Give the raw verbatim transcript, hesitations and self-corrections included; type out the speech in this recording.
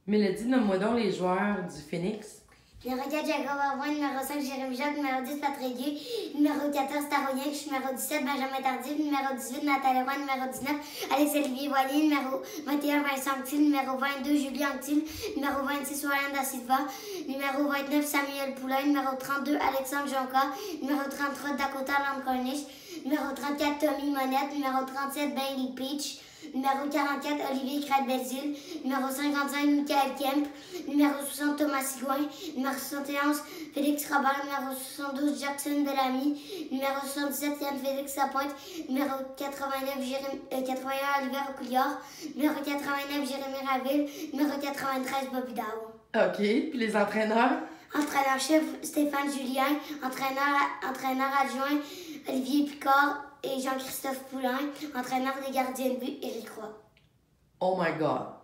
Mélodie, nomme-moi donc les joueurs du Phoenix. Numéro quatre, Jacob Arvoin. Numéro cinq, Jérémy Jacques. Numéro dix, Patrick Guy. Numéro quatorze, Taroyenc. Numéro dix-sept, Benjamin Tardif. Numéro dix-huit, Nathalie Roy. Numéro dix-neuf, Alex-Olivier Voilier. Numéro vingt et un, Vincent Anctil. Numéro vingt-deux, Julien Anctil. Numéro vingt-six, Ryan Da Silva. Numéro vingt-neuf, Samuel Poulain. Numéro trente-deux, Alexandre Jonca. Numéro trente-trois, Dakota Landcornish. Numéro trente-quatre, Tommy Monette. Numéro trente-sept, Bailey Peach. Numéro quarante-quatre, Olivier Crête-Belzile. Numéro cinquante-cinq, Michael Kemp. Numéro soixante, Thomas Sigouin. Numéro soixante et onze, Félix Robert. Numéro soixante-douze, Jackson Bellamy. Numéro soixante-dix-sept, Yann-Félix Lapointe. Numéro quatre-vingt-neuf, Jérémy, euh, quatre-vingt-un, Olivier Couillard. Numéro quatre-vingt-neuf, Jérémy Raville. Numéro quatre-vingt-treize, Bobby Dow. OK. Puis les entraîneurs? Entraîneur-chef, Stéphane Julien. Entraîneur, entraîneur adjoint, Olivier Picard et Jean-Christophe Poulain. Entraîneur des gardiens de but, Éric Roy. Oh my God.